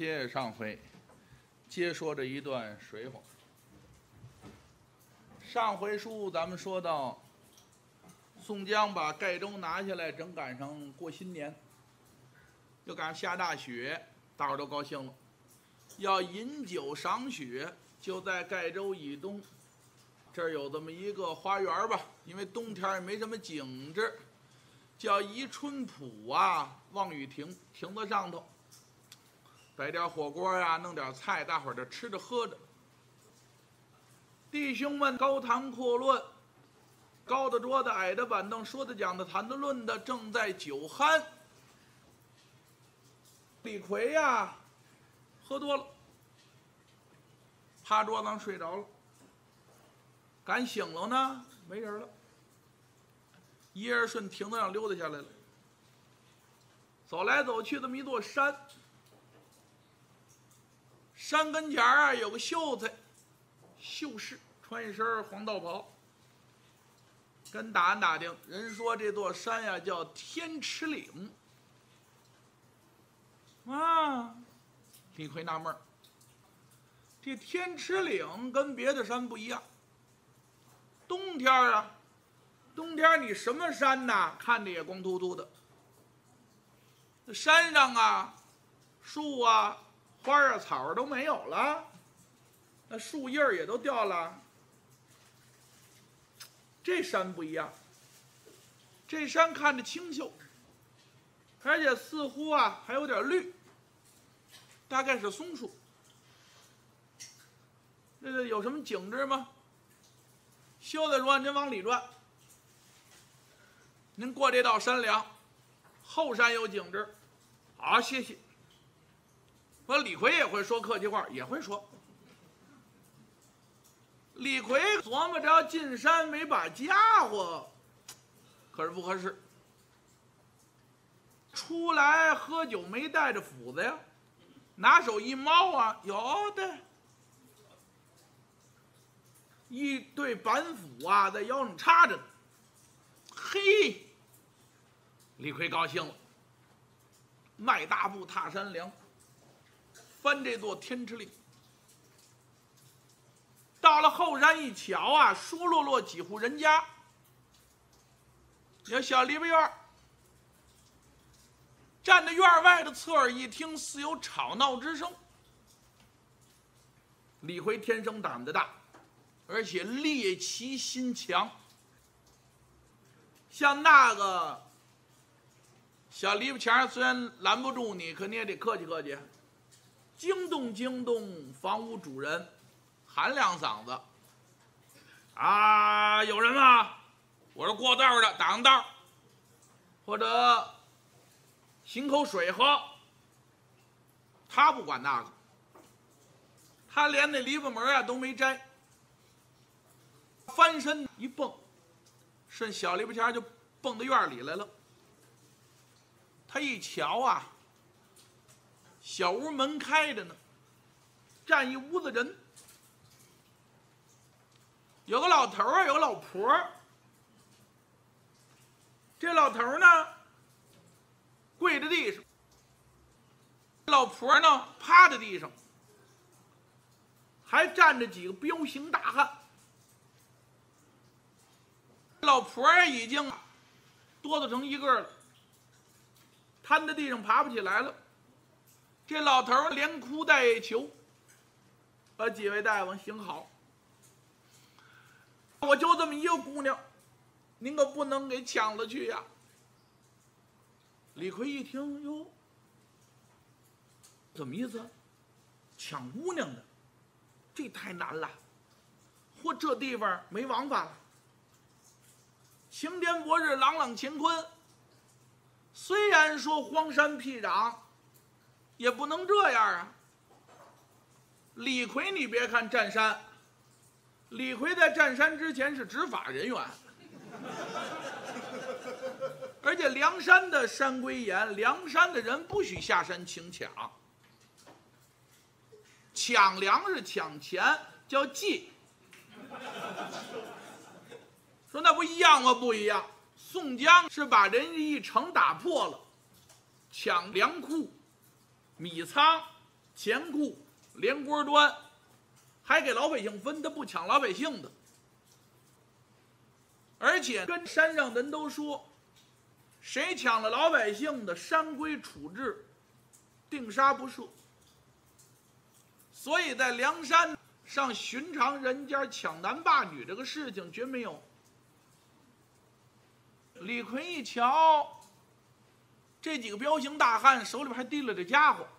接上回接说着一段水话。上回书咱们说到，宋江把盖州拿下来，正赶上过新年，又赶上下大雪，大伙儿都高兴了，要饮酒赏雪，就在盖州以东，这儿有这么一个花园吧，因为冬天也没什么景致，叫宜春浦啊，望雨亭，亭子上头摆点火锅啊，弄点菜，大伙儿这吃着喝着。弟兄们高谈阔论，高的桌子，矮的板凳，说的讲的，谈的论的，正在酒酣。李逵呀，喝多了，趴桌子上睡着了。赶醒了呢，没人了。一人顺亭子上溜达下来了，走来走去这么一座山，山跟前啊有个秀才，秀士穿一身黄道袍，跟打听打听，人说这座山呀叫天池岭。啊，李逵纳闷儿，这天池岭跟别的山不一样。冬天啊，冬天你什么山呐，看着也光秃秃的。那山上啊，树啊、花啊、草啊都没有了，那树叶也都掉了。这山不一样，这山看着清秀，而且似乎啊还有点绿，大概是松树。这个有什么景致吗？秀才说：“您往里转，您过这道山梁，后山有景致。”好，谢谢。说李逵也会说客气话，也会说。李逵琢磨着要进山没把家伙，可是不合适。出来喝酒没带着斧子呀，拿手一猫啊，有的。一对板斧啊，在腰上插着呢。嘿，李逵高兴了，迈大步踏山梁，翻这座天池岭。到了后山一瞧啊，疏落落几户人家，有小篱笆院，站在院外的侧耳一听，似有吵闹之声。李逵天生胆子大，而且猎奇心强，像那个小篱笆墙虽然拦不住你，可你也得客气客气，惊动惊动房屋主人，喊两嗓子啊，有人吗？我是过道的，挡道，或者寻口水喝。他不管那个，他连那篱笆门啊都没摘，翻身一蹦，顺小篱笆墙就蹦到院里来了。他一瞧啊，小屋门开着呢，站一屋子人，有个老头啊，有个老婆。这老头呢跪在地上，老婆呢趴在地上，还站着几个彪形大汉。老婆已经哆嗦成一个了，瘫在地上爬不起来了。这老头连哭带求：“几位大夫行好，我就这么一个姑娘，您可不能给抢了去呀。”李逵一听，哟，怎么意思？抢姑娘的，这太难了，或这地方没王法了。晴天博日，朗朗乾坤，虽然说荒山僻壤，也不能这样啊。李逵你别看占山，李逵在占山之前是执法人员，而且梁山的山规严，梁山的人不许下山请抢，抢粮食抢钱叫借。说那不一样吗？不一样。宋江是把人家一城打破了，抢粮库、米仓、 钱库连锅端，还给老百姓分，他不抢老百姓的。而且跟山上人都说，谁抢了老百姓的，山规处置，定杀不赦。所以在梁山上寻常人家抢男霸女这个事情绝没有。李逵一瞧，这几个彪形大汉手里边还提了这家伙，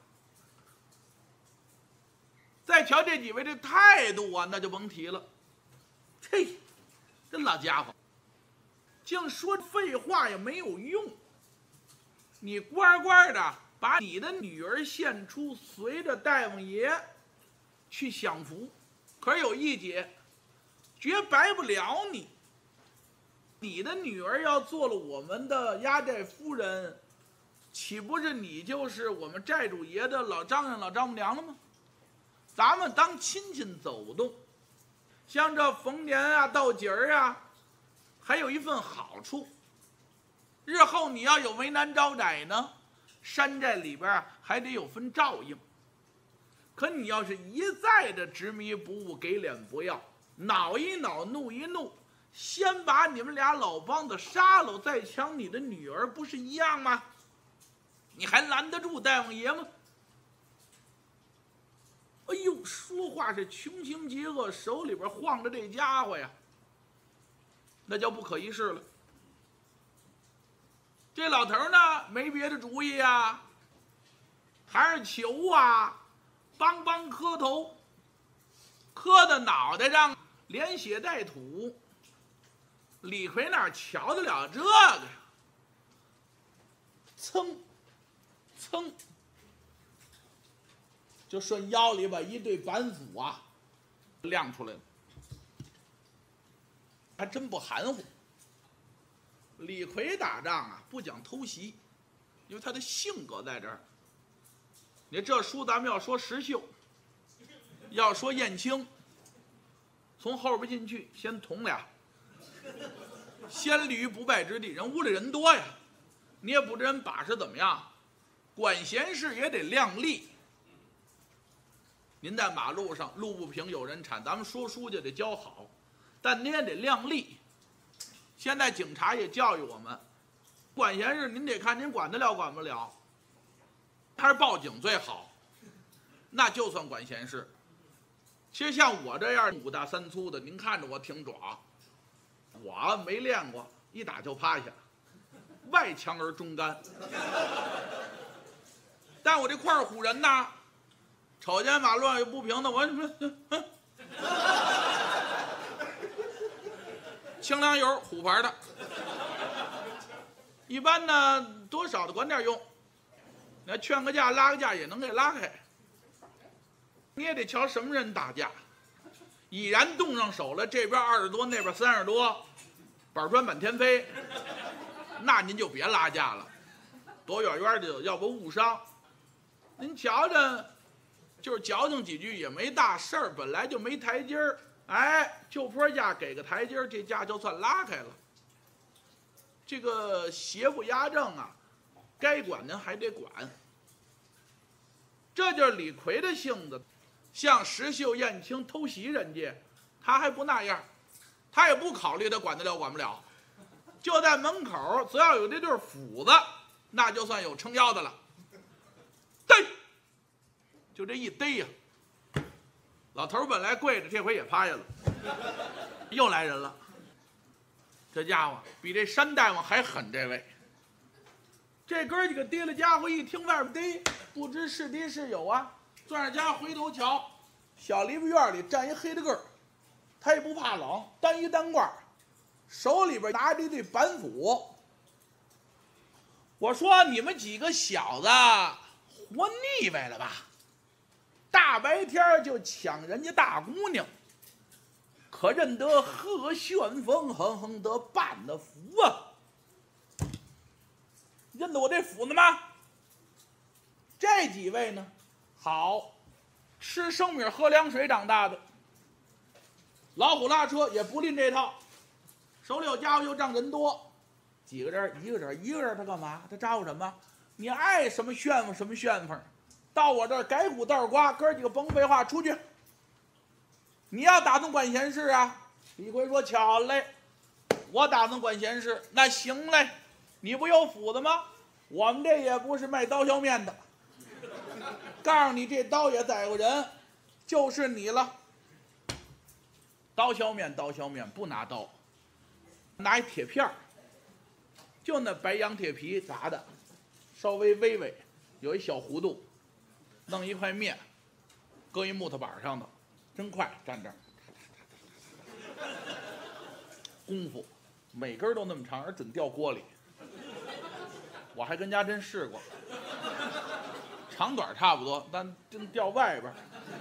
再瞧这几位这态度啊，那就甭提了。嘿，这老家伙，净说废话也没有用。你乖乖的把你的女儿献出，随着大王爷去享福。可是有一节，绝白不了你。你的女儿要做了我们的压寨夫人，岂不是你就是我们寨主爷的老丈人老丈母娘了吗？咱们当亲戚走动，像这逢年啊到节儿啊，还有一份好处。日后你要有为难招窄呢，山寨里边还得有份照应。可你要是一再的执迷不悟，给脸不要，恼一恼怒一怒，先把你们俩老帮子杀了，再抢你的女儿，不是一样吗？你还拦得住大王爷吗？哎呦，说话是穷凶极恶，手里边晃着这家伙呀，那叫不可一世了。这老头呢，没别的主意啊，还是求啊，梆梆磕头，磕到脑袋上连血带土。李逵哪瞧得了这个呀？噌噌，就顺腰里把一对板斧啊亮出来了，还真不含糊。李逵打仗啊，不讲偷袭，因为他的性格在这儿。你这书咱们要说石秀，要说燕青，从后边进去先捅俩，先立于不败之地。人屋里人多呀，你也不知人把式怎么样，管闲事也得量力。您在马路上路不平有人铲，咱们说书就得教好，但您也得量力。现在警察也教育我们，管闲事您得看您管得了管不了，还是报警最好，那就算管闲事。其实像我这样5大3粗的，您看着我挺爪，我没练过，一打就趴下，外强而中干。但我这块虎人呐，瞅见马路上有不平的，我清凉油虎牌的，一般呢多少的管点用，那劝个架拉个架也能给拉开。你也得瞧什么人打架，已然动上手了，这边20多，那边30多，板砖满天飞，那您就别拉架了，躲远远的，要不误伤。您瞧着，就是矫情几句也没大事儿，本来就没台阶儿，哎，就坡架给个台阶儿，这架就算拉开了。这个邪不压正啊，该管您还得管。这就是李逵的性子。像石秀、燕青偷袭人家，他还不那样，他也不考虑他管得了管不了，就在门口，只要有这对斧子，那就算有撑腰的了。逮，就这一逮呀，老头本来跪着，这回也趴下了，又来人了。这家伙比这山大王还狠，这位。这哥几个提了家伙，一听外边逮，不知是敌是友啊。钻上家回头瞧，小篱笆院里站一黑的个儿，他也不怕冷，单衣单褂，手里边拿着一对板斧。我说你们几个小子活腻歪了吧？大白天就抢人家大姑娘，可认得鹤旋风，哼哼得半的斧啊！认得我这斧子吗？这几位呢？好，吃生米喝凉水长大的，老虎拉车也不吝这套，手里有家伙又仗人多，几个人一个人，他干嘛？他招呼什么？你爱什么炫富什么炫富， 到我这儿改鼓倒瓜，哥几个甭废话，出去。你要打算管闲事啊？李逵说：“巧嘞，我打算管闲事。那行嘞，你不有斧子吗？我们这也不是卖刀削面的。告诉你，这刀也宰过人，就是你了。刀削面，不拿刀，拿一铁片儿，就那白羊铁皮炸的，稍微微，有一小弧度，弄一块面，搁一木头板上头，真快，站这儿。”功夫，每根都那么长，而准掉锅里。我还跟家真试过，长短差不多，但真掉外边。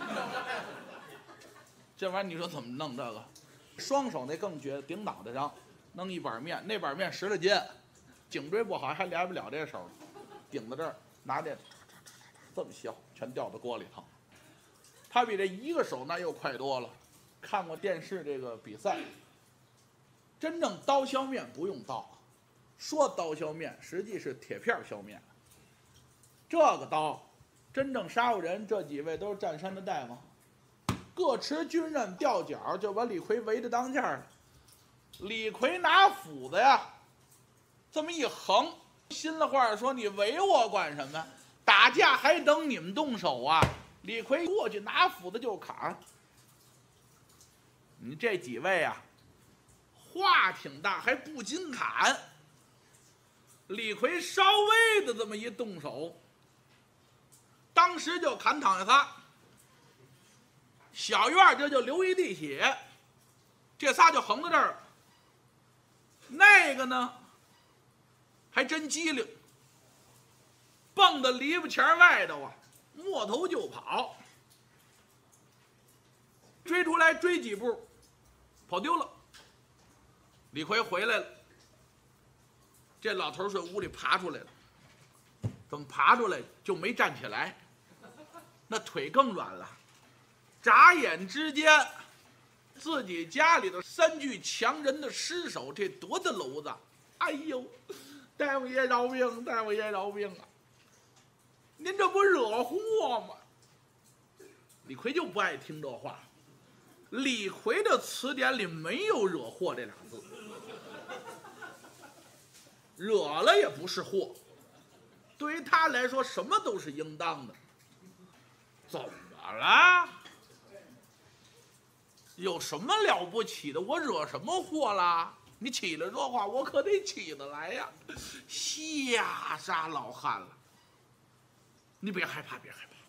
这玩意儿你说怎么弄这个？双手那更绝，顶脑袋上，弄一板面，那板面10来斤，颈椎不好还来不了这手，顶在这儿，拿这这么削，全掉到锅里头。他比这一个手那又快多了。看过电视这个比赛。真正刀削面不用刀，说刀削面实际是铁片削面。这个刀，真正杀过人，这几位都是占山的大王，各持军刃吊脚，就把李逵围着当间了。李逵拿斧子呀，这么一横，心里话说：“你围我管什么？打架还等你们动手啊！”李逵过去拿斧子就砍。你这几位啊，话挺大，还不禁砍。李逵稍微的这么一动手，当时就砍躺下仨，小院这就流一地血，这仨就横在这儿。那个呢，还真机灵，蹦到篱笆前外头啊，摸头就跑，追出来追几步，跑丢了。李逵回来了，这老头是屋里爬出来了，怎么爬出来就没站起来，那腿更软了。眨眼之间，自己家里头3具强人的尸首，这多大篓子！哎呦，大夫爷饶命，大夫爷饶命啊！您这不惹祸吗？李逵就不爱听这话。李逵的词典里没有惹祸这俩字，惹了也不是祸，对于他来说什么都是应当的。怎么了？有什么了不起的？我惹什么祸啦？你起了这话，我可得起得来呀！吓傻老汉了。你别害怕，别害怕。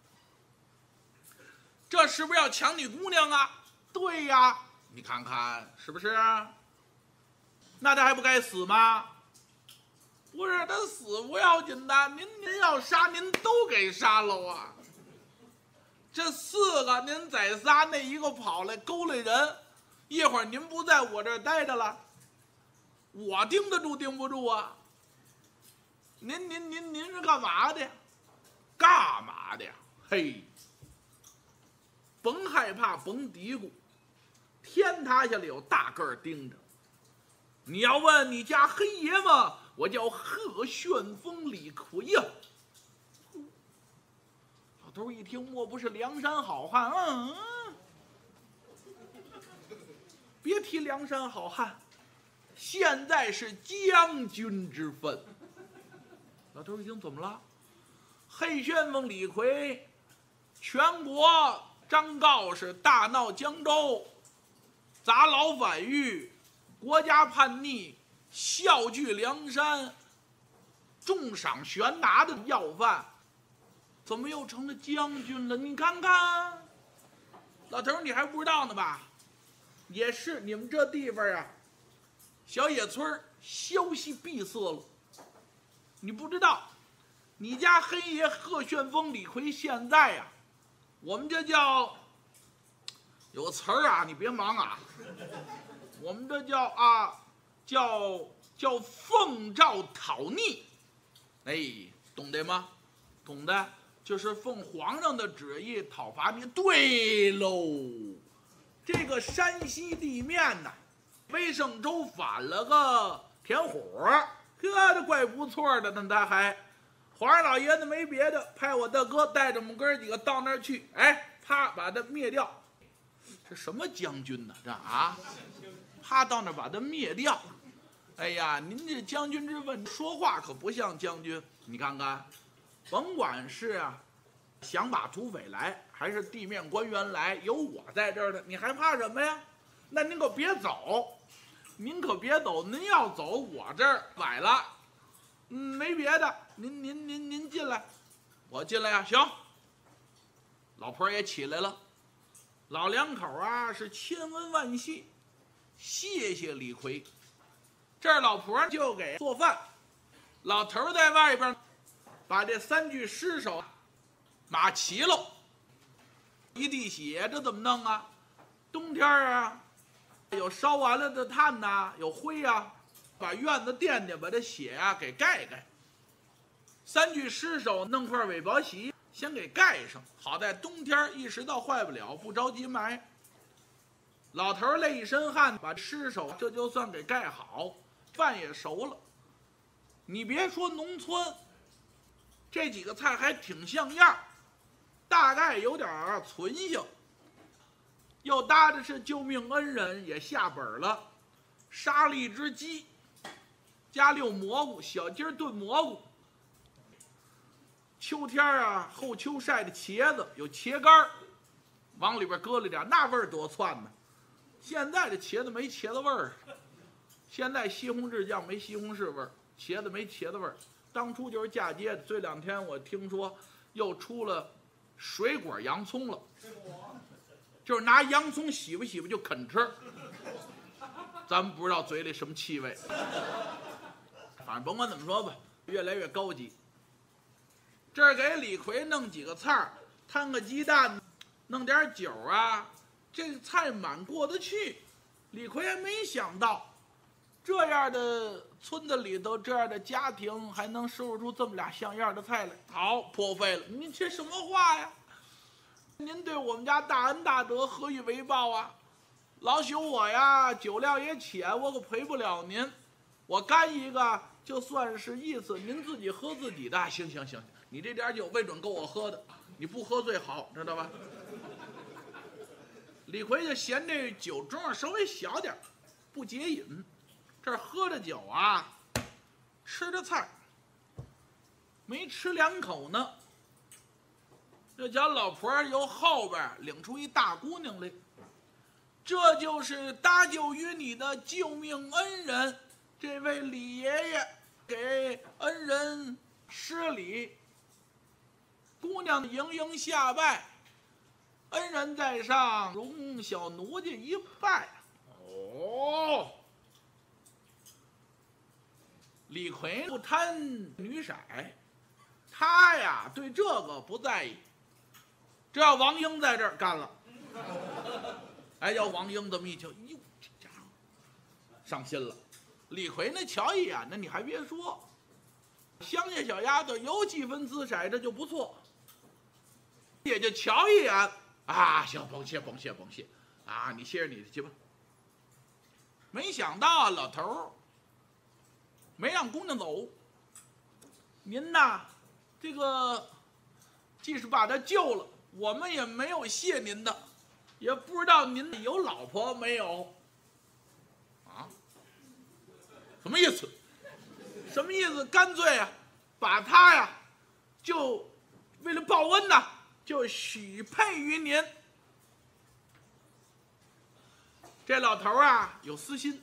这是不是要抢你姑娘啊？对呀，你看看是不是？那他还不该死吗？不是，他死不要紧的，您要杀，您都给杀了啊！这4个您宰仨，那一个跑来勾来人，一会儿您不在我这儿待着了，我盯得住盯不住啊？您是干嘛的？干嘛的呀？嘿，甭害怕，甭嘀咕，天塌下来有大个儿盯着。你要问你家黑爷吗？我叫贺旋风李逵呀。老头一听，莫不是梁山好汉？别提梁山好汉，现在是将军之分。老头一听，怎么了？黑旋风李逵，全国张告是大闹江州，砸牢反狱，国家叛逆，笑聚梁山，重赏悬拿的要犯，怎么又成了将军了？你看看，老头你还不知道呢吧？也是你们这地方啊，小野村消息闭塞了，你不知道。你家黑爷贺旋风李逵现在呀，我们这叫有个词儿啊，你别忙啊，我们这叫奉诏讨逆，哎，懂得吗？懂的，就是奉皇上的旨意讨伐你。对喽，这个山西地面呐，威胜州反了个田虎，这怪不错的呢，他还。 皇上老爷子没别的，派我大哥带着我们哥几个到那儿去，哎，啪把他灭掉。这什么将军呢？这啊，啪到那儿把他灭掉。哎呀，您这将军之问，说话可不像将军。你看看，甭管是啊，想把土匪来，还是地面官员来，有我在这儿的，你还怕什么呀？那您可别走，您可别走，您要走，我这儿崴了。没别的，您进来，我进来呀，行。老婆也起来了，老两口啊是千恩万谢，谢谢李逵。这儿老婆就给做饭，老头在外边把这3具尸首码齐喽，一地血，这怎么弄啊？冬天啊，有烧完了的炭呐，有灰啊，把院子垫垫，把这血啊给盖盖。3具尸首弄块尾包席，先给盖上，好在冬天一时倒坏不了，不着急埋。老头累一身汗，把尸首这就算给盖好，饭也熟了。你别说农村，这几个菜还挺像样，大概有点存性。又搭的是救命恩人也下本了，杀了一只鸡，加溜蘑菇，小鸡炖蘑菇。秋天啊，后秋晒的茄子，有茄干，往里边搁了点，那味儿多窜呢。现在的茄子没茄子味儿，现在西红柿酱没西红柿味儿，茄子没茄子味儿。当初就是嫁接的，这2天我听说又出了水果洋葱了，就是拿洋葱洗吧洗吧就啃吃，咱们不知道嘴里什么气味。反正甭管怎么说吧，越来越高级。这儿给李逵弄几个菜儿，摊个鸡蛋，弄点酒啊，这菜满过得去。李逵还没想到，这样的村子里头，这样的家庭还能收拾出这么俩像样的菜来。好，破费了！你这什么话呀？您对我们家大恩大德，何以为报啊？老朽我呀，酒量也浅，我可赔不了您。我干一个，就算是意思，您自己喝自己的。行，你这点酒未准够我喝的，你不喝最好，知道吧？李逵就嫌这酒盅稍微小点，不解饮。这喝着酒啊，吃着菜，没吃2口呢，这叫老婆由后边领出一大姑娘来，这就是搭救于你的救命恩人，这位李爷爷给恩人施礼。姑娘盈盈下拜，恩人在上，容小奴家一拜。哦，李逵不贪女色，他呀对这个不在意。这要王英在这儿干了，哎，要王英这么一瞧，哟，这家伙上心了。李逵那瞧一眼呢，你还别说，乡下小丫头有几分姿色，这就不错。也就瞧一眼啊，行，甭谢啊，你歇着你的去吧。没想到啊，老头儿没让姑娘走。您呐，这个即使把她救了，我们也没有谢您的，也不知道您有老婆没有？啊？什么意思？什么意思？干脆啊，把她呀，就为了报恩呐，就许配于您。这老头啊有私心。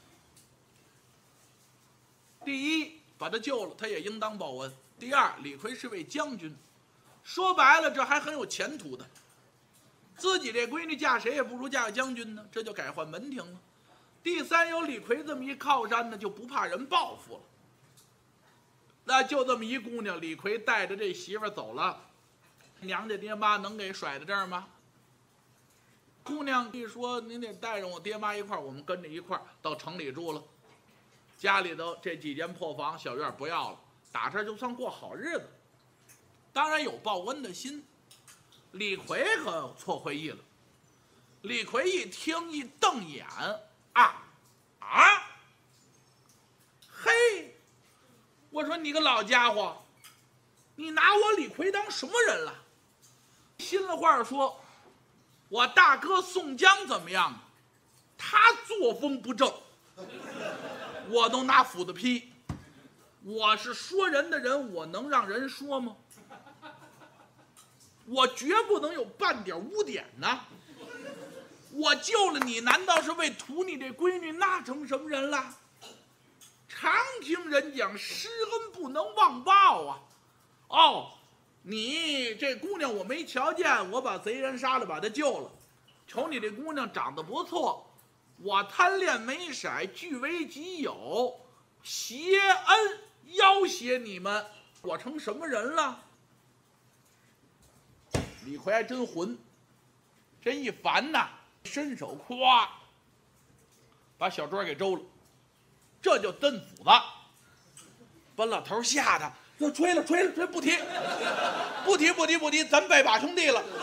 第一，把他救了，他也应当报恩；第二，李逵是位将军，说白了，这还很有前途的。自己这闺女嫁谁也不如嫁个将军呢，这就改换门庭了。第三，有李逵这么一靠山呢，就不怕人报复了。那就这么一姑娘，李逵带着这媳妇走了，娘家爹妈能给甩在这儿吗？姑娘一说，您得带上我爹妈一块儿，我们跟着一块儿到城里住了。家里头这几间破房小院不要了，打这就算过好日子。当然有报恩的心。李逵可错会意了。李逵一听一瞪眼，嘿，我说你个老家伙， 你拿我李逵当什么人了？心里话说，我大哥宋江怎么样？他作风不正，我都拿斧子劈。我是说人的人，我能让人说吗？我绝不能有半点污点呢。我救了你，难道是为图你这闺女？那成什么人了？常听人讲，施恩不能忘报啊。哦，你这姑娘我没瞧见，我把贼人杀了，把她救了。瞅你这姑娘长得不错，我贪恋美色，据为己有，挟恩要挟你们，我成什么人了？李逵还真混，这一烦呐，伸手咵把小桌给周了，这就蹬斧子，把老头吓得就吹了，不提，咱拜把兄弟了。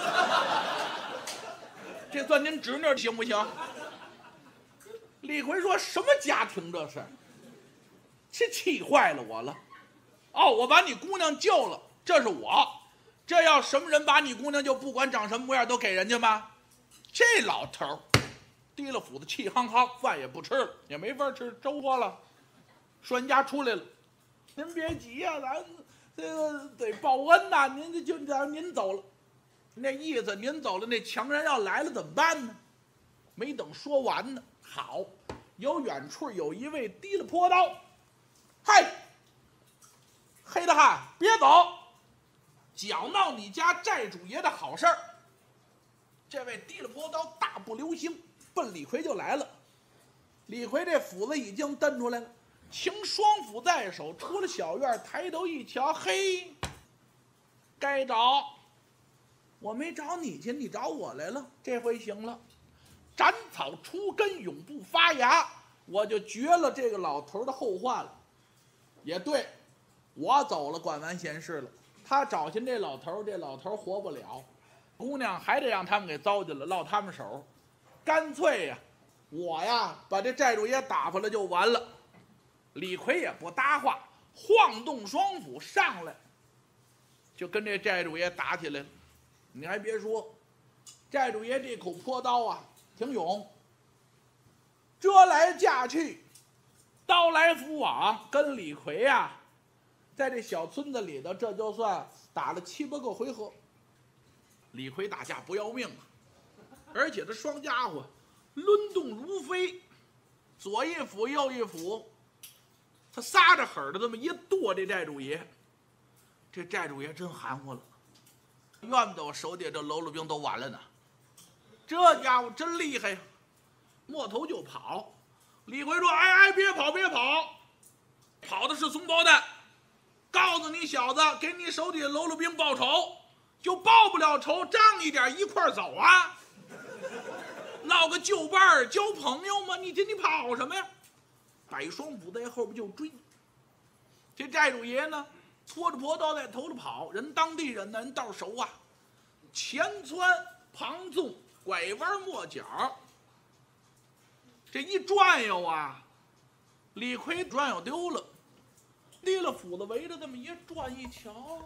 这算您侄女行不行？李逵说：“什么家庭这是？这气坏了我了。哦，我把你姑娘救了，这是我。这要什么人把你姑娘就不管长什么模样都给人家吗？这老头提了斧子，气哼哼，饭也不吃了，也没法吃粥喝了。说人家出来了，您别急呀，咱这个得报恩呐。您走了，那意思您走了，那强人要来了怎么办呢？没等说完呢，好，有远处有一位提了坡刀，嗨，黑大汉，别走！搅闹你家寨主爷的好事儿。这位提了坡刀，大步流星奔李逵就来了。李逵这斧子已经蹬出来了，擎双斧在手，出了小院，抬头一瞧，嘿，该找我没找你去，你找我来了。这回行了，斩草除根，永不发芽，我就绝了这个老头的后患了。也对，我走了，管完闲事了。他找寻这老头，这老头活不了，姑娘还得让他们给糟践了，落他们手。干脆呀，我呀把这寨主爷打发了就完了。李逵也不搭话，晃动双斧上来，就跟这寨主爷打起来了。你还别说，寨主爷这口坡刀啊，挺勇，遮来架去，刀来斧往，跟李逵啊在这小村子里头，这就算打了7、8个回合。李逵打架不要命啊，而且这双家伙抡动如飞，左一斧右一斧，他撒着狠的这么一剁这寨主爷。这寨主爷真含糊了，怨不得我手底下这喽啰兵都完了呢。这家伙真厉害呀，摸头就跑。李逵说：“哎，别跑，跑的是怂包蛋。告诉你小子，给你手底下喽啰兵报仇，就报不了仇，仗义点一块走啊！闹个旧伴儿，交朋友吗？你跑什么呀？”摆双斧在后边就追。这寨主爷呢，搓着坡刀在头里跑，人当地人呢，人道熟啊，前窜旁纵，拐弯抹角，这一转悠啊，李逵转悠丢了。提了斧子围着这么一转一瞧，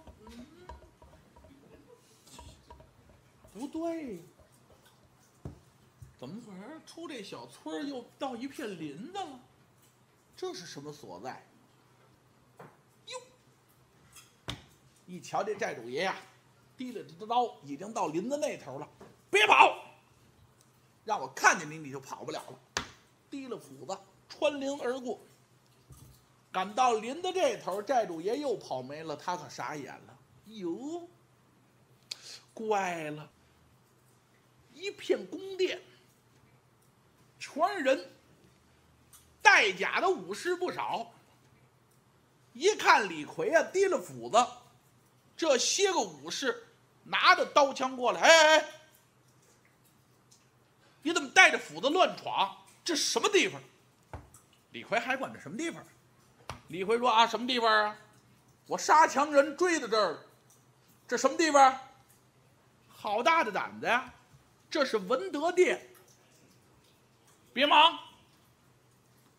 不对，怎么回事？出这小村又到一片林子了，这是什么所在？哟，一瞧这寨主爷呀，提了这刀已经到林子那头了，别跑，让我看见你，你就跑不了了。提了斧子穿林而过。赶到林子这头，寨主爷又跑没了，他可傻眼了。哟，怪了，一片宫殿，全人，带甲的武士不少。一看李逵啊，提了斧子，这些个武士拿着刀枪过来，哎，你怎么带着斧子乱闯？这什么地方？李逵还管这什么地方？李逵说：“啊，什么地方啊？我杀强人追到这儿了，这什么地方？好大的胆子呀！这是文德殿。别忙，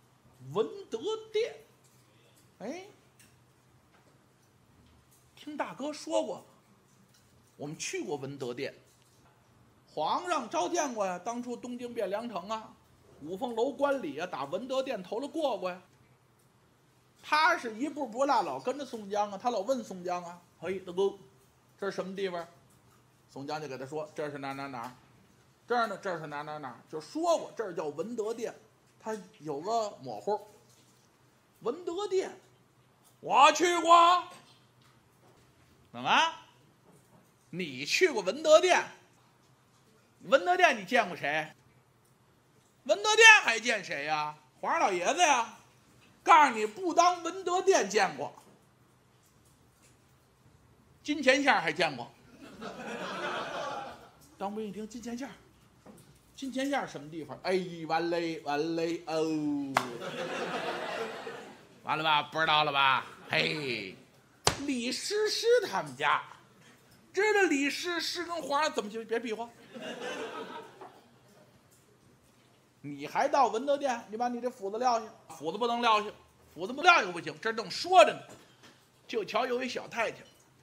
文德殿。哎，听大哥说过，我们去过文德殿，皇上召见过呀。当初东京汴梁城啊，五凤楼观礼啊，打文德殿头了过呀。他是一步不落老跟着宋江啊，他老问宋江啊：“嘿，大哥，这是什么地方？”宋江就给他说：“这是哪哪哪，这儿呢，这是哪哪哪。”就说过这儿叫文德殿，他有个模糊。文德殿，我去过。怎么？你去过文德殿？文德殿你见过谁？文德殿还见谁呀？皇上老爷子呀！告诉你，不当文德殿见过，金钱线还见过。当兵一听金钱线，金钱线什么地方？哎，完嘞完嘞哦，完了吧？不知道了吧？嘿，李师师他们家，知道李师师跟皇上怎么就别比划。你还到文德殿？你把你这斧子撂下，斧子不能撂下，斧子不撂下不行。这正说着呢，就瞧有一小太监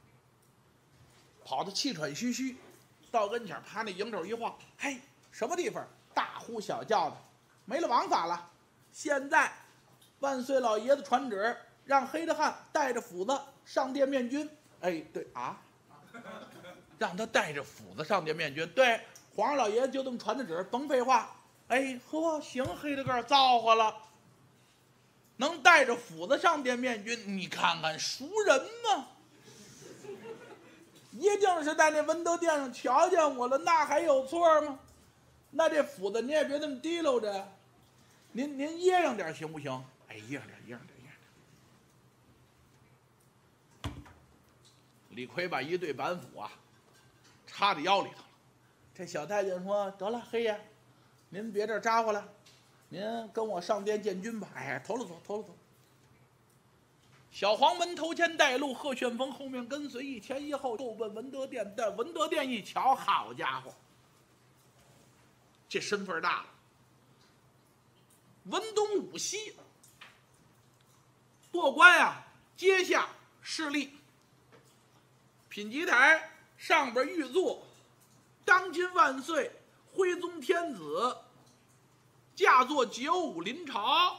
跑得气喘吁吁，到跟前啪那营肘一晃，嘿，什么地方？大呼小叫的，没了王法了。现在万岁老爷子传旨，让黑大汉带着斧子上殿面君。哎，对啊，让他带着斧子上殿面君。对，皇上老爷子就这么传的旨，甭废话。哎呵，行，黑大个造化了，能带着斧子上殿面君，你看看熟人吗？一定是在那文德殿上瞧见我了，那还有错吗？那这斧子你也别这么提溜着，您掖上点行不行？哎，掖上点，掖上点，掖上点。李逵把一对板斧啊插在腰里头了。这小太监说：“得了，黑爷，您别这儿扎呼了，您跟我上殿见君吧。”哎，投了走，投了走。小黄门头前带路，贺旋风后面跟随，一前一后够奔文德殿。在文德殿一瞧，好家伙，这身份大了，文东武西，过关呀，阶下势力，品级台上边御座，当今万岁徽宗天子，驾坐95临朝。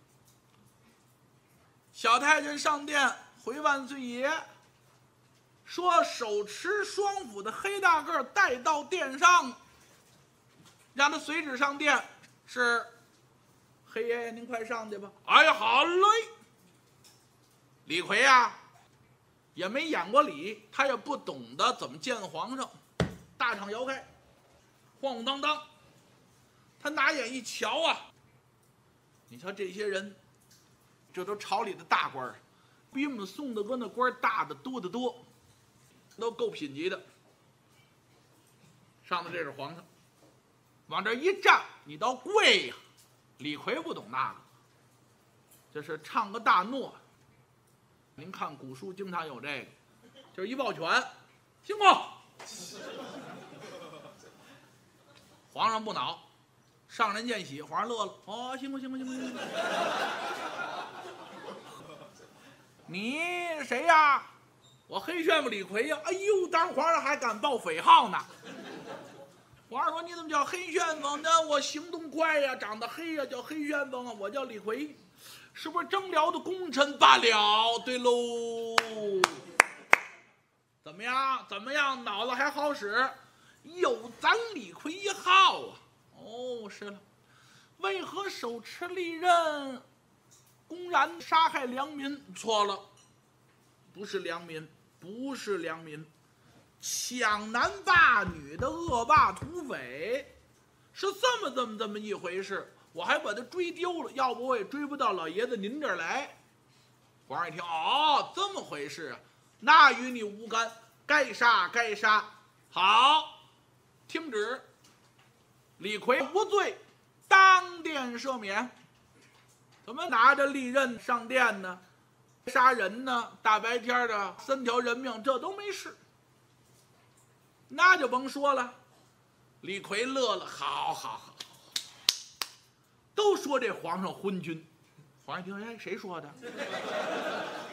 小太监上殿回万岁爷，说手持双斧的黑大个带到殿上，让他随旨上殿。是，黑爷爷您快上去吧。哎呀，好嘞。李逵呀，也没演过礼，他也不懂得怎么见皇上。大敞摇开，晃晃荡荡，他拿眼一瞧啊，你瞧这些人，这都朝里的大官儿，比我们宋大哥那官大的多得多，都够品级的。上头这是皇上，往这一站，你倒跪呀！李逵不懂那个，这是唱个大诺。您看古书经常有这个，就是一抱拳，辛苦。皇上不恼，上人见喜，皇上乐了。哦，辛苦辛苦辛苦辛苦。你谁呀？我黑旋风李逵呀！哎呦，当皇上还敢报匪号呢。皇上说：“你怎么叫黑旋风呢？我行动快呀，长得黑呀，叫黑旋风啊。我叫李逵，是不是征辽的功臣罢了？对喽。怎么样？怎么样？脑子还好使？有咱李逵一号啊！哦，是了，为何手持利刃，公然杀害良民？错了，不是良民，不是良民。”抢男霸女的恶霸土匪，是这么一回事。我还把他追丢了，要不我也追不到老爷子您这儿来。皇上一听，哦，这么回事啊，那与你无干，该杀该杀。好，听旨，李逵无罪，当殿赦免。怎么拿着利刃上殿呢？杀人呢？大白天的3条人命，这都没事。那就甭说了，李逵乐了，好好好，都说这皇上昏君。皇上一听，哎，谁说的？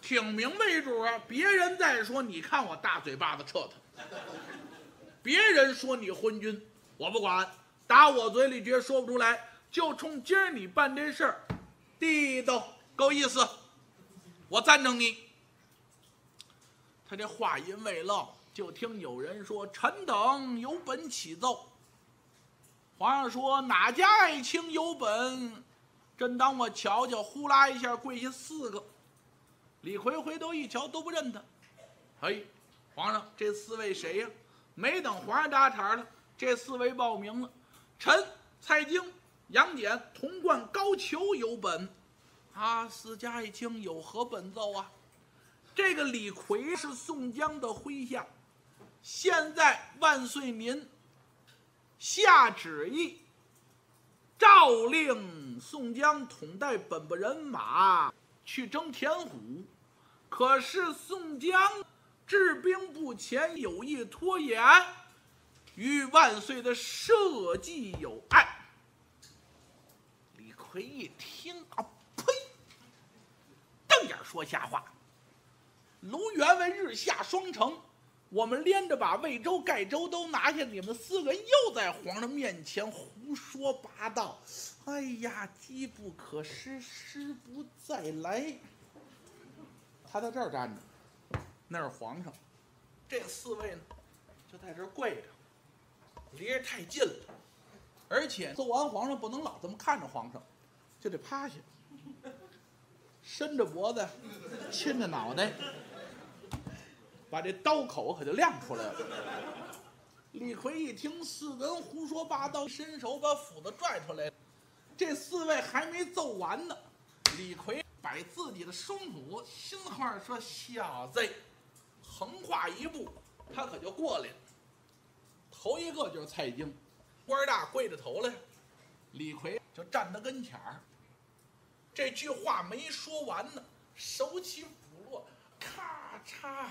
挺明为主啊！别人再说，你看我大嘴巴子撤他；别人说你昏君，我不管，打我嘴里绝说不出来。就冲今儿你办这事儿，地道够意思，我赞成你。他这话音未落，就听有人说：“臣等有本启奏。”皇上说：“哪家爱卿有本？”真当我瞧瞧，呼啦一下跪下4个。李逵回头一瞧，都不认他。哎，皇上，这4位谁呀？没等皇上搭茬了，这4位报名了：臣蔡京、杨戬、童贯、高俅有本。啊，4家爱卿有何本奏啊？这个李逵是宋江的麾下，现在万岁您下旨意，诏令宋江统带本部人马去征田虎。可是宋江治兵不前，有意拖延，与万岁的社稷有碍。李逵一听啊，呸！瞪眼说瞎话。卢员外日下双城，我们连着把魏州、盖州都拿下，你们4个又在皇上面前胡说八道。哎呀，机不可失，失不再来。他在这儿站着，那是皇上。这4位呢，就在这儿跪着，离着太近了。而且奏完皇上不能老这么看着皇上，就得趴下，伸着脖子，亲着脑袋，把这刀口可就亮出来了。李逵一听4个人胡说八道，伸手把斧子拽出来。这4位还没奏完呢，李逵摆自己的双斧，心话说：“小子！”横跨一步，他可就过来了。头一个就是蔡京，官大跪着头来，李逵就站他跟前儿。这句话没说完呢，手起斧落，咔嚓。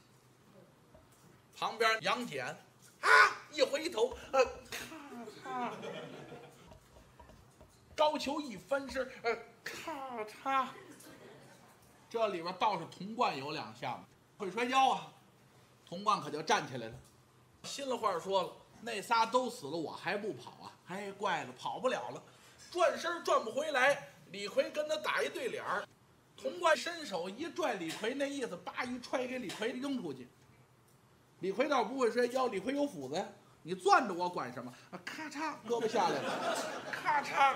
旁边杨戬啊，一回头，咔嚓。高俅一翻身，咔嚓。这里边倒是童贯有2下子，会摔跤啊。童贯可就站起来了，心里话说了：那仨都死了，我还不跑啊？哎，怪了，跑不了了，转身转不回来。李逵跟他打一对脸儿，童贯伸手一拽李逵，那意思叭一踹给李逵扔出去。李逵倒不会摔跤，李逵有斧子呀，你攥着我管什么？咔嚓，胳膊下来了，咔嚓。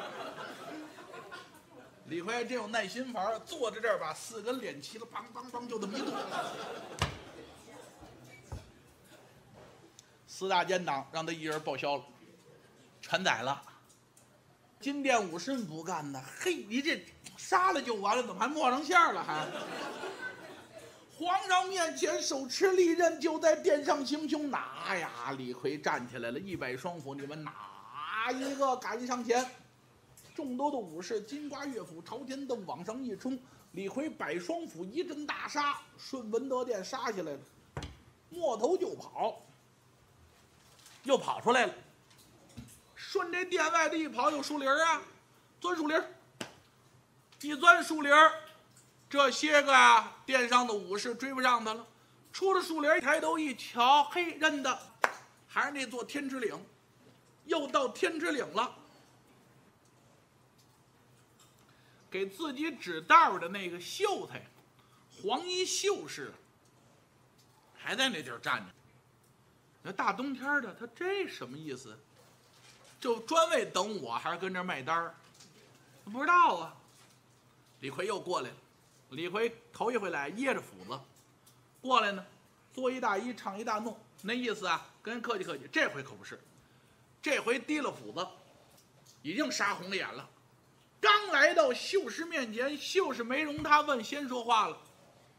李逵真有耐心法，坐在这儿把4个人脸齐了，梆梆梆，就这么一顿。4大奸党让他一人报销了，全宰了。金殿武士不干呢，嘿，你这杀了就完了，怎么还抹上馅了还？皇上面前手持利刃，就在殿上行凶。拿呀！李逵站起来了，一摆双斧，你们哪一个敢上前？众多的武士金瓜乐斧朝天凳往上一冲，李逵摆双斧一阵大杀，顺文德殿杀下来了，摸头就跑，又跑出来了。顺这殿外的一跑，有树林啊，钻树林，一钻树林，这些个殿上的武士追不上他了。出了树林，抬头一瞧，嘿，认得，还是那座天池岭。又到天池岭了，给自己指道的那个秀才，黄衣秀士，还在那地儿站着。那大冬天的，他这什么意思？就专为等我，还是跟这卖单儿？不知道啊。李逵又过来了，李逵头一回来掖着斧子，过来呢，作一大揖，唱一大诺，那意思啊，跟人客气客气。这回可不是，这回提了斧子，已经杀红了眼了。刚来到秀士面前，秀士没容他问，先说话了：“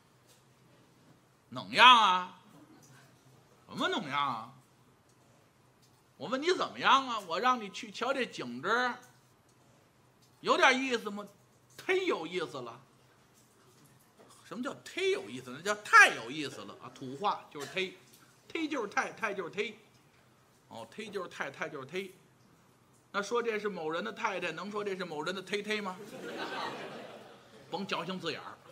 怎么样啊？什么怎么样啊？我问你怎么样啊？我让你去瞧这景致，有点意思吗？忒有意思了。什么叫忒有意思呢？叫太有意思了啊！土话就是忒，忒就是太，太就是忒。哦，忒就是太，太就是忒。那说这是某人的太太，能说这是某人的忒忒吗？甭矫情字眼儿。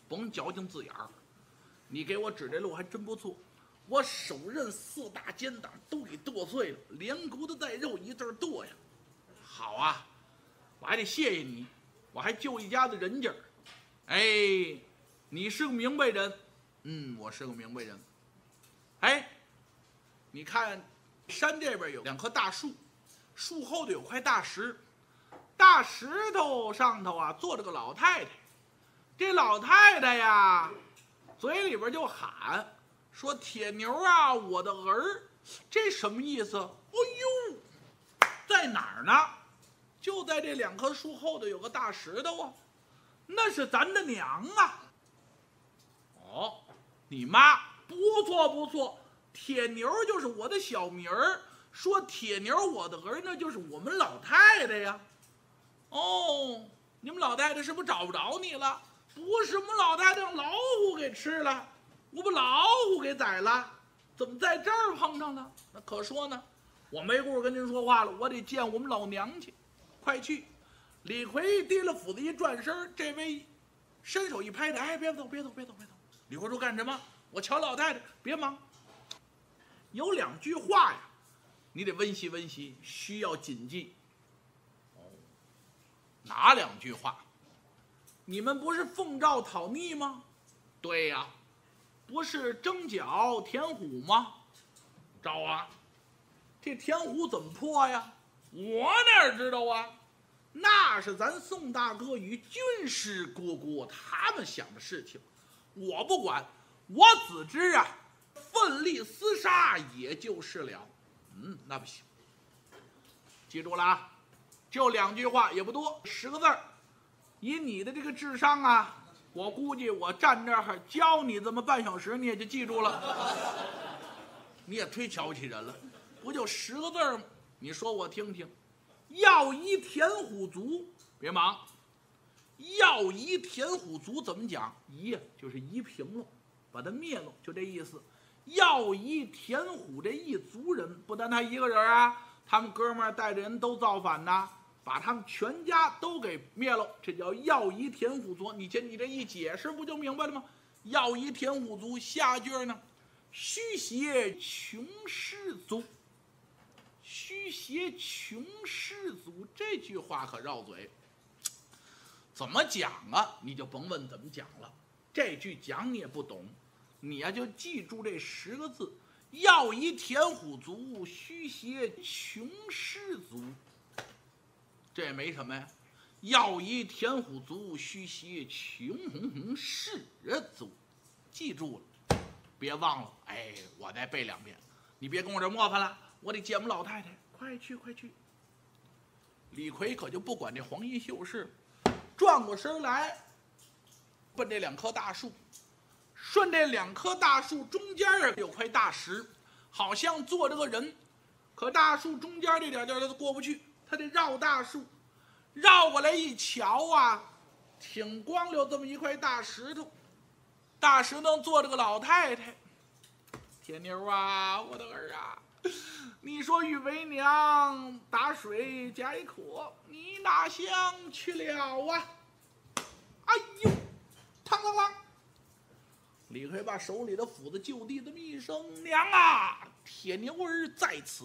甭矫情字眼儿。你给我指这路还真不错，我手刃4大奸党都给剁碎了，连骨头带肉一顿剁呀。好啊，我还得谢谢你，我还救一家子人家。哎，你是个明白人。我是个明白人。哎，你看山这边有2棵大树，树后头有块大石，大石头上头啊坐着个老太太。这老太太呀嘴里边就喊说：“铁牛啊，我的儿。”这什么意思？哎呦，在哪儿呢？就在这2棵树后头有个大石头啊，那是咱的娘啊。哦，你妈，不错不错，铁牛就是我的小名儿。说铁牛我的儿，那就是我们老太太呀。哦，你们老太太是不是找不着你了？不是，我们老太太让老虎给吃了，我把老虎给宰了，怎么在这儿碰上了？那可说呢，我没工夫跟您说话了，我得见我们老娘去。快去！李逵提了斧子一转身，这位伸手一拍他：“哎，别走，别走，别走，别走！”李逵说：“干什么？我瞧老太太，别忙。有2句话呀，你得温习温习，需要谨记。哦，哪2句话？你们不是奉诏讨逆吗？对呀，不是征剿田虎吗？招啊！这田虎怎么破呀？我哪知道啊？那是咱宋大哥与军师哥哥他们想的事情，我不管。我只知啊，奋力厮杀也就是了。那不行，记住了啊，就2句话，也不多，10个字儿。以你的这个智商啊，我估计我站这儿教你这么半小时，你也就记住了。你也忒瞧不起人了，不就10个字儿吗？你说我听听。要夷田虎族，别忙。要夷田虎族怎么讲？夷呀，就是夷平了，把它灭了，就这意思。要夷田虎这一族人，不但他一个人啊，他们哥们儿带着人都造反呐，把他们全家都给灭了，这叫要夷田虎族。你这一解释，不就明白了吗？要夷田虎族，下句呢，虚邪穷氏族。虚邪穷氏族这句话可绕嘴，怎么讲啊？你就甭问怎么讲了，这句讲你也不懂，你呀就记住这10个字：要夷田虎族，虚邪穷氏族。这也没什么呀，要夷田虎族，虚邪穷氏族，记住了，别忘了。哎，我再背2遍，你别跟我这磨翻了。我得见我们老太太，快去快去！李逵可就不管这黄衣秀士，转过身来，奔这2棵大树，顺这2棵大树中间有块大石，好像坐着个人，可大树中间这点地儿他过不去，他得绕大树，绕过来一瞧啊，挺光溜这么一块大石头，大石头坐着个老太太。铁妞啊，我的儿啊！你说与为娘打水加一渴，你哪想去了啊？哎呦，嘡啷啷！李逵把手里的斧子就地这么一声：“娘啊，铁牛儿在此！”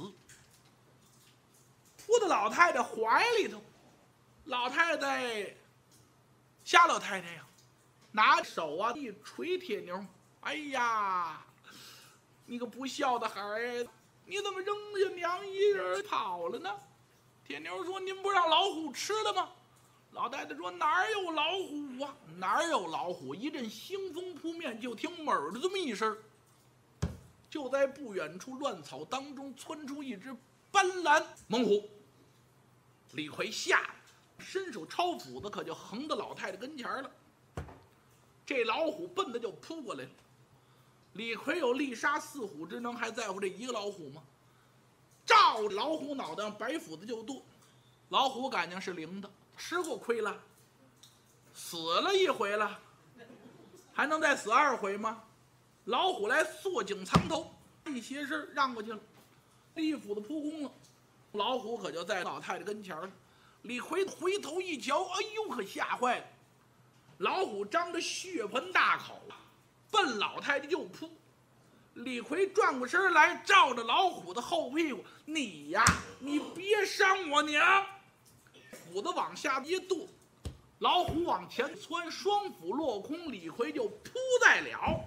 扑到老太太怀里头。老太太，瞎老太太呀，拿手啊一捶铁牛：“哎呀，你个不孝的孩儿！你怎么扔下娘一人跑了呢？”铁牛说：“您不让老虎吃了吗？”老太太说：“哪有老虎啊？哪有老虎？”一阵腥风扑面，就听“猛”的这么一声，就在不远处乱草当中窜出一只斑斓猛虎。李逵吓得伸手抄斧子，可就横到老太太跟前了。这老虎奔的就扑过来了。李逵有力杀4虎之能，还在乎这一个老虎吗？照老虎脑袋上白斧子就剁。老虎感情是灵的，吃过亏了，死了1回了，还能再死2回吗？老虎来缩颈藏头，一斜身让过去了，一斧子扑空了。老虎可就在老太太跟前了。李逵回头一瞧，哎呦，可吓坏了！ 老虎张着血盆大口，奔老太太就扑。李逵转过身来，照着老虎的后屁股：“你呀，你别伤我娘！”斧子往下一跺，老虎往前窜，双斧落空，李逵就扑在了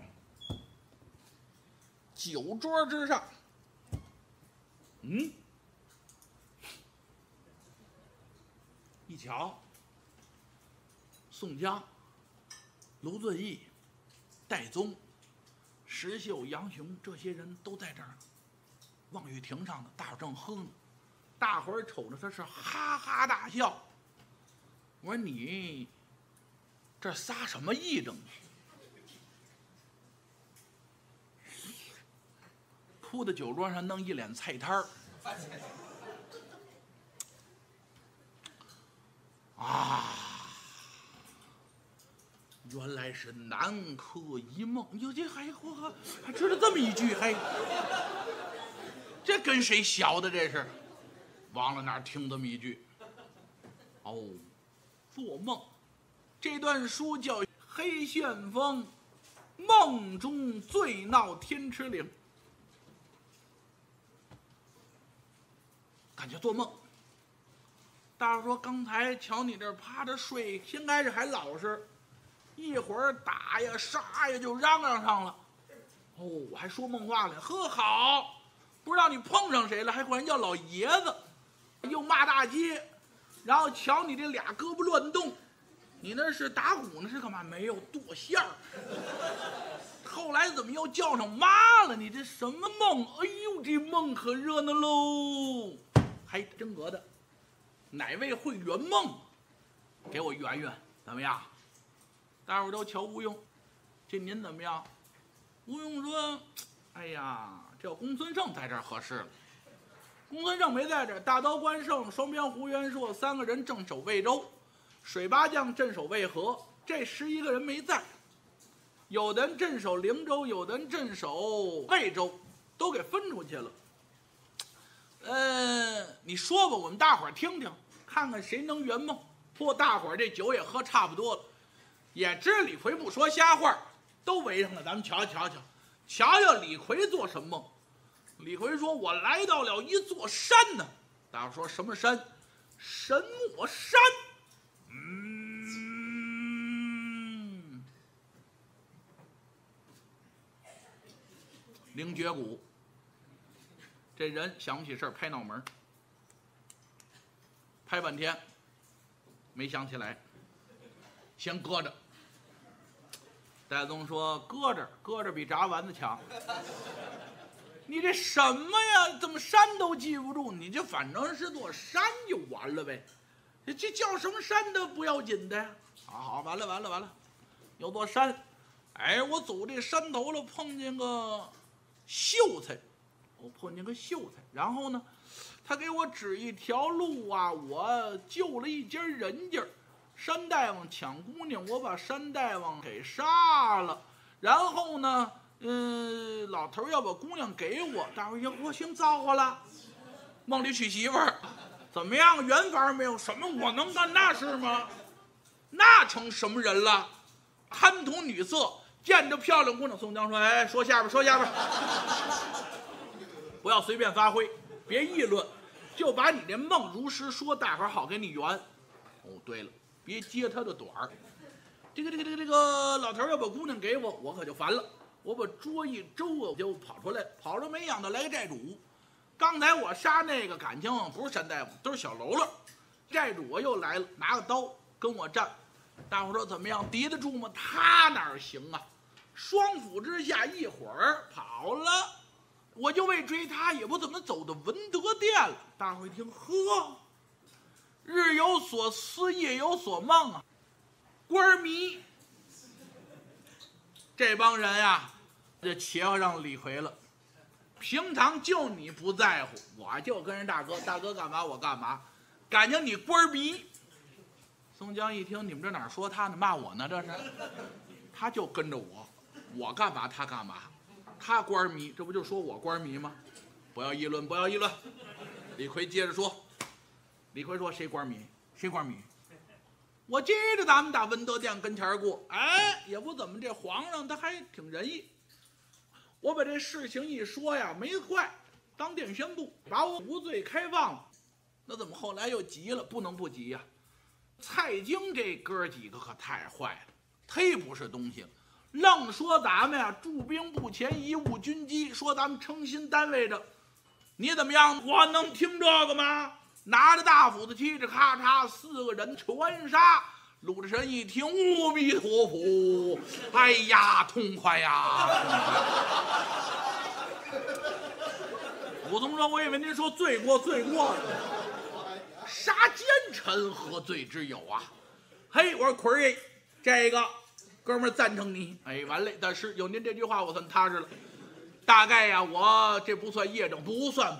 酒桌之上。一瞧，宋江、卢俊义、戴宗、石秀、杨雄这些人都在这儿呢。望玉亭上的大伙正喝呢，大伙儿瞅着他是哈哈大笑。我说你这撒什么癔症？扑在酒桌上弄一脸菜摊儿。原来是南柯一梦。哟，这还知道这么一句，这跟谁学的？这是忘了哪儿听这么一句。哦，做梦。这段书叫《黑旋风梦中醉闹天池岭》，感觉做梦。大伙说刚才瞧你这趴着睡，先开始还老实，一会儿打呀杀呀就嚷嚷上了。哦，我还说梦话了，呵好，不知道你碰上谁了，还管人叫老爷子，又骂大街，然后瞧你这俩胳膊乱动，你那是打鼓呢是干嘛？没有，剁馅儿。后来怎么又叫上妈了？你这什么梦？哎呦，这梦可热闹喽！还真格的，哪位会圆梦？给我圆圆，怎么样？大伙儿都瞧吴用，这您怎么样？吴用说：“哎呀，这公孙胜在这儿合适了。公孙胜没在这儿，大刀关胜、双边胡元硕三个人镇守魏州，水八将镇守渭河，这11个人没在。有的人镇守灵州，有的人镇守魏州，都给分出去了。你说吧，我们大伙儿听听，看看谁能圆梦。破大伙儿这酒也喝差不多了，也知李逵不说瞎话，都围上了，咱们瞧瞧李逵做什么梦。李逵说：“我来到了一座山呢。”大伙说：“什么山？”神魔山。灵觉谷。这人想不起事儿，拍脑门，拍半天没想起来，先搁着。戴宗说：“搁着比炸丸子强。你这什么呀？怎么山都记不住？你就反正是座山就完了呗。这叫什么山都不要紧的呀。好，完了，有座山。哎，我走这山头了，碰见个秀才。然后呢，他给我指一条路啊，我救了一家人家。山大王抢姑娘，我把山大王给杀了。然后呢，老头要把姑娘给我，大伙儿我行造化了，梦里娶媳妇儿，怎么样？圆法没有？什么我能干那事吗？那成什么人了？贪图女色，见着漂亮姑娘，宋江说：“哎，说下边。”不要随便发挥，别议论，就把你这梦如实说，大伙儿好给你圆。哦，对了，别接他的短儿。这个老头要把姑娘给我，我可就烦了。我把桌一周啊，我就跑出来，没想到来个寨主。刚才我杀那个感情不是山大夫，都是小喽啰。寨主啊又来了，拿个刀跟我战。大伙说怎么样？敌得住吗？他哪行啊？双斧之下，一会儿跑了。我就为追他，也不怎么走到文德殿了。大伙一听，呵，日有所思，夜有所梦啊，官迷。这帮人呀，就切合上李逵了。平常就你不在乎，我就跟人大哥干嘛我干嘛，感情你官迷。宋江一听，你们这哪说他呢？骂我呢？这是，他就跟着我，我干嘛他干嘛。他官迷，这不就说我官迷吗？不要议论。李逵接着说：“李逵说谁官迷？ 我记着咱们打文德殿跟前过，哎，也不怎么，这皇上他还挺仁义。我把这事情一说呀，没坏，当殿宣布，把我无罪开放了。那怎么后来又急了？不能不急呀！蔡京这哥几个可太坏了，忒不是东西了。愣说咱们呀驻兵不前，贻误军机，说咱们诚心单位着。你怎么样？我能听这个吗？拿着大斧子劈着，咔嚓4个人全杀。鲁智深一听，阿弥陀佛，哎呀，痛快呀！武松说：“我以为您说罪过呢，杀奸臣何罪之有啊？”嘿，我说奎儿，这个哥们儿赞成你。哎，完了，但是有您这句话，我算踏实了。大概呀，我这不算业证，不算。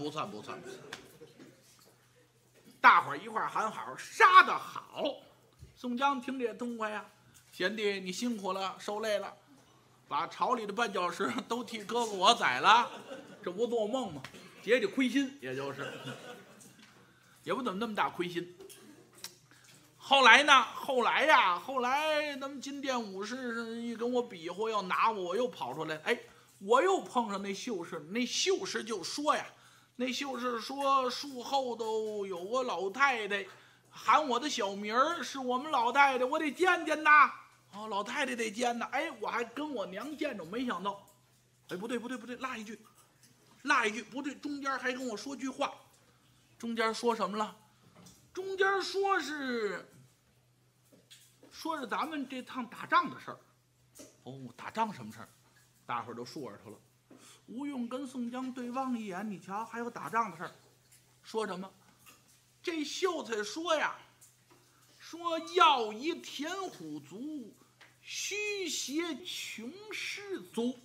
大伙儿一块儿喊好，杀得好。宋江听着也痛快呀，贤弟你辛苦了，受累了，把朝里的绊脚石都替哥哥我宰了，这不做梦吗？解解亏心，也就是也不怎么那么大亏心。后来呢？后来咱们金殿武士一跟我比划要拿我又跑出来，哎，我又碰上那秀士，那秀士就说呀，那秀士说树后头有个老太太喊我的小名儿，是我们老太太，我得见见呐。哦，老太太得见呐。哎，我还跟我娘见着，没想到，哎，不对，落一句，不对，中间还跟我说句话，中间说什么了？中间说是咱们这趟打仗的事儿。哦，打仗什么事儿？大伙儿都说着去了。吴用跟宋江对望一眼，你瞧，还有打仗的事儿。说什么？这秀才说呀，说要以田虎足，虚挟穷士足。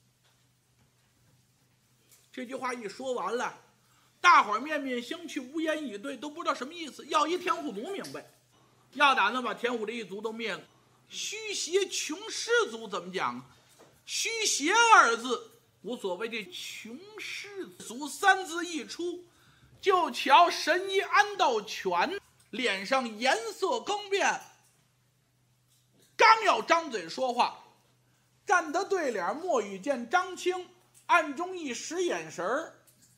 这句话一说完了，大伙儿面面相觑，无言以对，都不知道什么意思。要一田虎族明白，要打算把田虎这一族都灭了。虚挟穷士族怎么讲啊？虚挟2字无所谓，这穷士族3字一出，就瞧神医安道全脸上颜色更变，刚要张嘴说话，站得对脸，莫与见张青暗中一使眼神儿，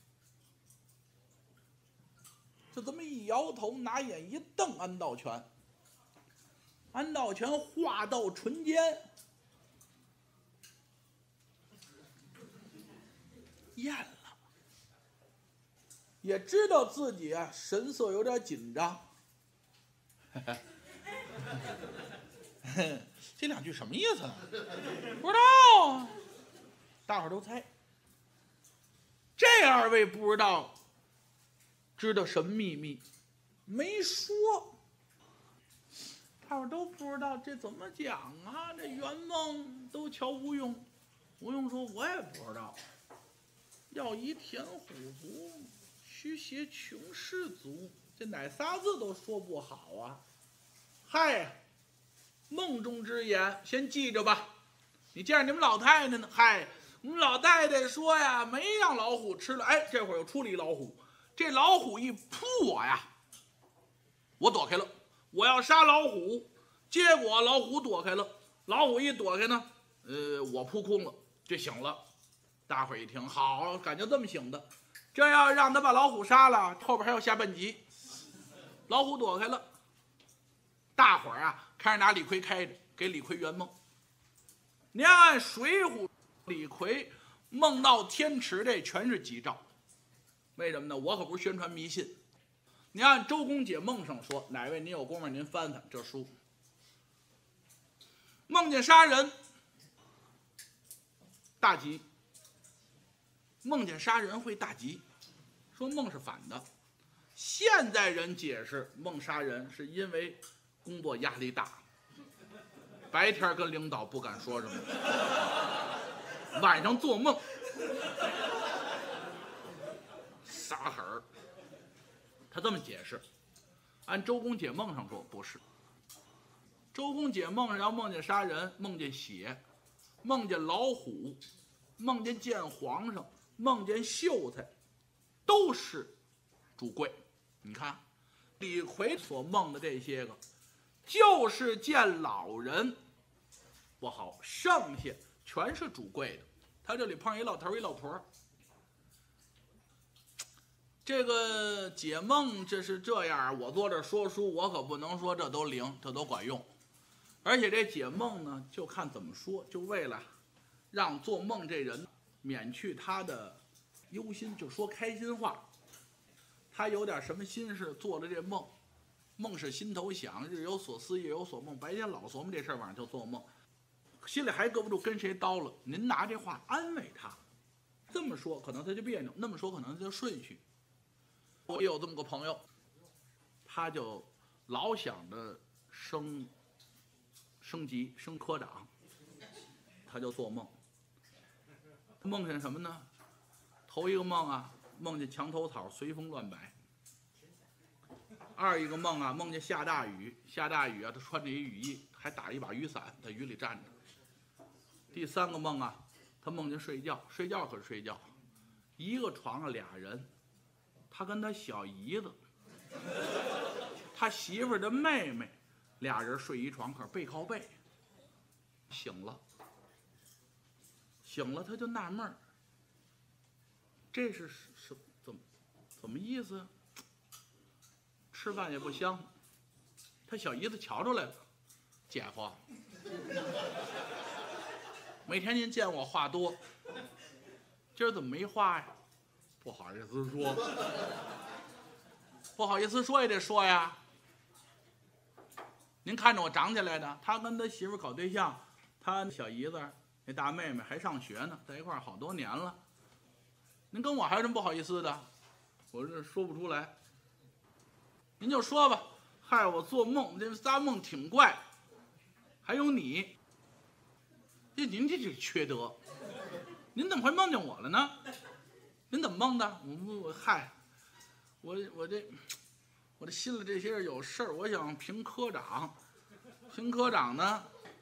就这么一摇头，拿眼一瞪安道全。安道全话到唇间，咽了，也知道自己啊神色有点紧张。这2句什么意思呢？不知道，大伙儿都猜。这2位不知道，知道什么秘密？没说。大伙儿都不知道这怎么讲啊？这圆梦都瞧吴用，吴用说：“我也不知道。要以田虎足，虚挟穷士足，这哪3字都说不好啊！”嗨，梦中之言，先记着吧。你见着你们老太太呢？嗨，我们老太太说呀，没让老虎吃了。哎，这会儿又出了一老虎，这老虎一扑我呀，我躲开了。我要杀老虎，结果老虎躲开了。老虎一躲开呢，我扑空了，就醒了。大伙儿一听，好，感觉这么醒的。这要让他把老虎杀了，后边还有下半集。老虎躲开了，大伙儿啊，开始拿李逵开着，给李逵圆梦。你按《水浒》，李逵梦到天池，这全是吉兆。为什么呢？我可不是宣传迷信。你按周公解梦上说，哪位您有功夫您翻翻这书，梦见杀人大吉，梦见杀人会大吉，说梦是反的。现在人解释梦杀人是因为工作压力大，白天跟领导不敢说什么，晚上做梦撒狠儿。他这么解释。按周公解梦上说不是，周公解梦上要梦见杀人，梦见血，梦见老虎，梦见见皇上，梦见秀才，都是主贵。你看李逵所梦的这些个， 就是见老人不好，剩下全是主贵的。他这里碰上一老头一老婆，这个解梦这是这样，我坐这说书，我可不能说这都灵，这都管用。而且这解梦呢，就看怎么说，就为了让做梦这人免去他的忧心，就说开心话。他有点什么心事，做了这梦，梦是心头想，日有所思夜有所梦，白天老琢磨这事儿，晚上就做梦，心里还搁不住跟谁叨了。您拿这话安慰他，这么说可能他就别扭，那么说可能他就顺序。我有这么个朋友，他就老想着升级升科长，他就做梦，梦见什么呢？头一个梦啊，梦见墙头草随风乱摆；二一个梦啊，梦见下大雨啊，他穿着一雨衣，还打一把雨伞，在雨里站着；第三个梦啊，他梦见睡觉可是睡觉，一个床上俩人，他跟他小姨子，他媳妇儿的妹妹，俩人睡一床，可是背靠背。醒了，他就纳闷儿，这是怎么意思？吃饭也不香。他小姨子瞧出来了，姐夫，每天您见我话多，今儿怎么没话呀？不好意思说，不好意思说也得说呀。您看着我长起来的，他跟他媳妇搞对象，他小姨子那大妹妹还上学呢，在一块儿好多年了。您跟我还有什么不好意思的？我这说不出来。您就说吧。嗨，我做梦，这仨梦挺怪。还有你，您这是缺德。您怎么会梦见我了呢？您怎么梦的？我这心里这些有事儿，我想评科长。评科长呢，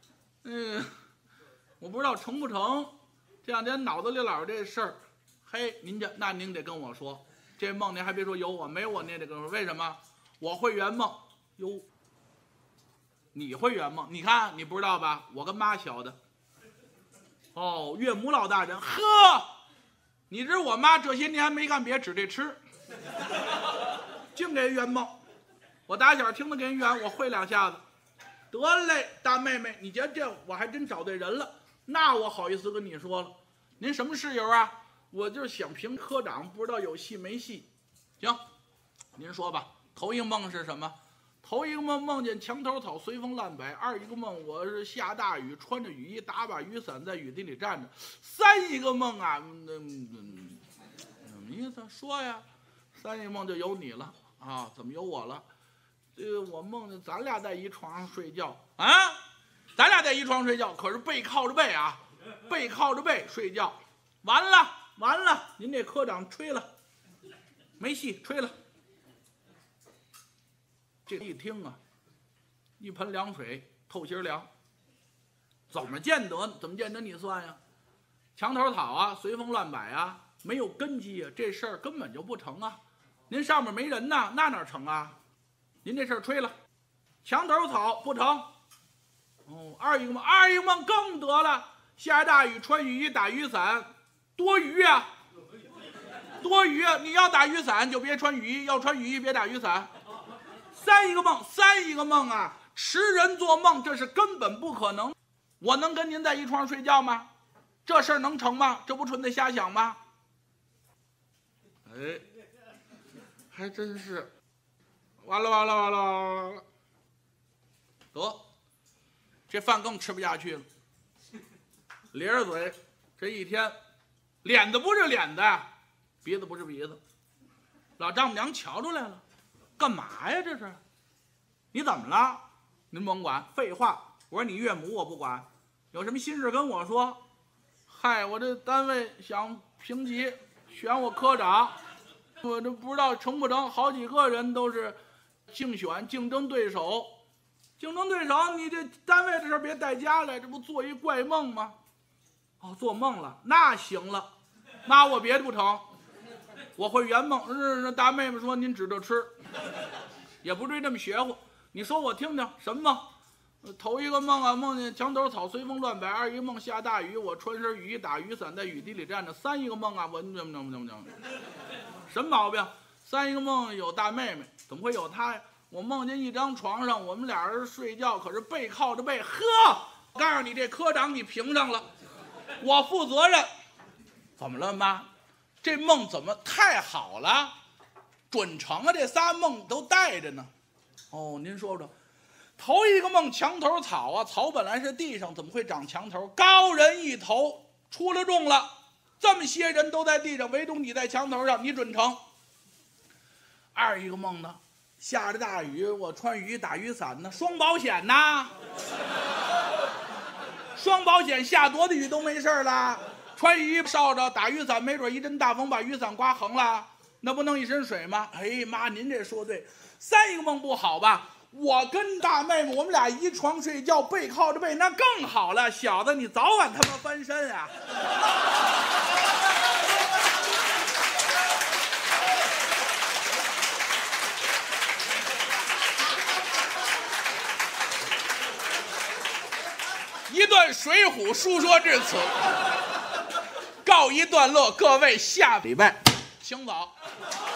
我不知道成不成。这两天脑子里老有这事儿。嘿，您得跟我说，这梦您还别说有我，没我您也得跟我说。为什么？我会圆梦。哟，你会圆梦？你看你不知道吧？我跟妈学的。哦，岳母老大人，呵，你知我妈这些年还没干别，指这吃，净给人圆梦。我打小听他给人圆，我会两下子。得嘞，大妹妹，你觉得这我还真找对人了。那我好意思跟你说了，您什么事由啊？我就是想评科长，不知道有戏没戏。行，您说吧。头一个梦是什么？头一个梦梦见墙头草随风乱摆，二一个梦我是下大雨，穿着雨衣，打把雨伞在雨地里站着，三一个梦啊，什么意思？说呀，三一个梦就有你了啊？怎么有我了？这个我梦见咱俩在一床上睡觉啊，咱俩在一床上睡觉，可是背靠着背啊，背靠着背睡觉，完了，您这科长吹了，没戏，吹了。这一听啊，一盆凉水透心凉。怎么见得你算呀？墙头草啊，随风乱摆啊，没有根基啊，这事儿根本就不成啊。您上面没人呐，那哪成啊？您这事儿吹了，墙头草不成。哦，二一个梦更得了，下大雨穿雨衣打雨伞，多余啊，多余啊！你要打雨伞就别穿雨衣，要穿雨衣别打雨伞。三一个梦啊，持人做梦这是根本不可能。我能跟您在一床睡觉吗？这事儿能成吗？这不纯粹瞎想吗？哎，还真是。完了，得，这饭更吃不下去了。咧着嘴，这一天，脸子不是脸子，鼻子不是鼻子。老丈母娘瞧出来了。干嘛呀？这是，你怎么了？您甭管，废话。我说你岳母我不管，有什么心事跟我说。嗨，我这单位想评级，选我科长，我这不知道成不成，好几个人都是竞争对手。你这单位的事别带家来，这不做一怪梦吗？哦，做梦了，那行了，妈我别的不成。我会圆梦。大妹妹说您指着吃，也不至于这么邪乎。 你说我听听什么梦？头一个梦啊，梦见墙头草随风乱摆；二一个梦下大雨，我穿身雨衣打雨伞在雨地里站着；三一个梦啊，我什么毛病？三一个梦有大妹妹，怎么会有她呀？我梦见一张床上，我们俩人睡觉，可是背靠着背。呵，我告诉你，这科长你评上了，我负责任。怎么了，妈？这梦怎么太好了？准成啊，这仨梦都带着呢。哦，您说说。头一个梦墙头草啊，草本来是地上，怎么会长墙头？高人一头，出了众了，这么些人都在地上，唯独你在墙头上，你准成。二一个梦呢，下着大雨，我穿雨衣打雨伞呢，双保险呐，双保险下多大雨都没事了，穿雨衣烧着打雨伞，没准一阵大风把雨伞刮横了，那不弄一身水吗？哎妈，您这说对。三一个梦不好吧？我跟大妹妹，我们俩一床睡觉，背靠着背，那更好了。小子，你早晚他妈翻身啊！一段《水浒》书说至此，告一段落。各位，下礼拜请早。